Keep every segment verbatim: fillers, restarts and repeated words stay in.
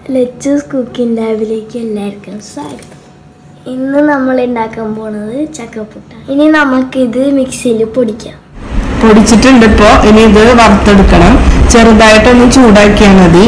Lachu's cooking ലാബിലേക്ക് എല്ലാവർക്കും സ്വാഗതം. ഇന്ന് നമ്മൾ ഉണ്ടാക്കാൻ പോകുന്നത് ചക്കപ്പുട്ടാണ്. ഇനി നമുക്ക് ഇത് മിക്സിയിൽ പൊടിക്കാം. പൊടിച്ചിട്ടുണ്ട് ഇപ്പോൾ. ഇനി ഇത് വറുത്തെടുക്കണം. ചെറുതായിട്ടൊന്ന് ചൂടാക്കിയാൽ മതി.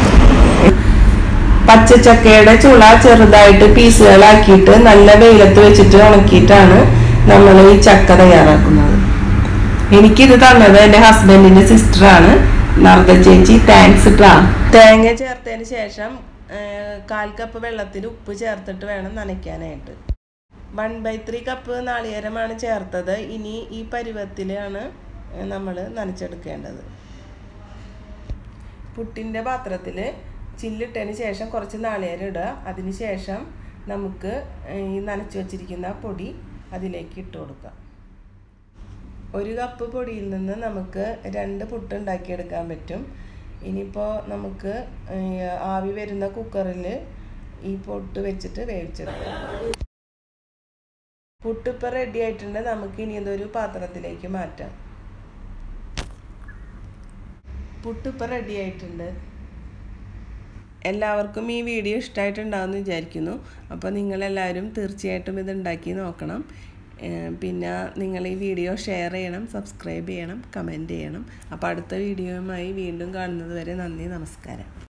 പച്ചച്ചക്കയുടെ ചുള ചെറുതായിട്ട് പീസുകളാക്കിയിട്ട് നല്ല വെയിലത്ത് വെച്ചിട്ട് ഉണക്കിയിട്ടാണ് നമ്മൾ ഈ ചക്ക തയ്യാറാക്കുന്നത്. എനിക്കിത് തന്നത് എൻ്റെ ഹസ്ബൻഡിൻ്റെ സിസ്റ്ററാണ്, നർദ ചേച്ചി. താങ്ക്സ് ട്ടാ. തേങ്ങ ചേർത്തതിന് ശേഷം കാൽ കപ്പ് വെള്ളത്തിൽ ഉപ്പ് ചേർത്തിട്ട് വേണം നനയ്ക്കാനായിട്ട്. വൺ ബൈ ത്രീ കപ്പ് നാളികേരമാണ് ചേർത്തത്. ഇനി ഈ പരുവത്തിലാണ് നമ്മൾ നനച്ചെടുക്കേണ്ടത്. പുട്ടിൻ്റെ പാത്രത്തിൽ ചില്ലിട്ടതിന് ശേഷം കുറച്ച് നാളികേരം ഇടുക. അതിന് ശേഷം നമുക്ക് ഈ നനച്ച് വച്ചിരിക്കുന്ന പൊടി അതിലേക്ക് ഇട്ട് കൊടുക്കാം. ഒരു കപ്പ് പൊടിയിൽ നിന്ന് നമുക്ക് രണ്ട് പുട്ട് ഉണ്ടാക്കിയെടുക്കാൻ പറ്റും. ഇനിയിപ്പോൾ നമുക്ക് ആവി വരുന്ന കുക്കറിൽ ഈ പൊട്ട് വെച്ചിട്ട് വേവിച്ചെടുക്കാം. പുട്ട് ഇപ്പോൾ റെഡി ആയിട്ടുണ്ട്. നമുക്ക് ഇനി ഇതൊരു പാത്രത്തിലേക്ക് മാറ്റാം. പുട്ട് ഇപ്പോൾ റെഡി ആയിട്ടുണ്ട്. എല്ലാവർക്കും ഈ വീഡിയോ ഇഷ്ടമായിട്ടുണ്ടാകുമെന്ന് വിചാരിക്കുന്നു. അപ്പോൾ നിങ്ങളെല്ലാവരും തീർച്ചയായിട്ടും ഇത് ഉണ്ടാക്കി നോക്കണം. പിന്നെ നിങ്ങൾ ഈ വീഡിയോ ഷെയർ ചെയ്യണം, സബ്സ്ക്രൈബ് ചെയ്യണം, കമൻറ്റ് ചെയ്യണം. അപ്പോൾ അടുത്ത വീഡിയോയുമായി വീണ്ടും കാണുന്നത് വരെ നന്ദി, നമസ്കാരം.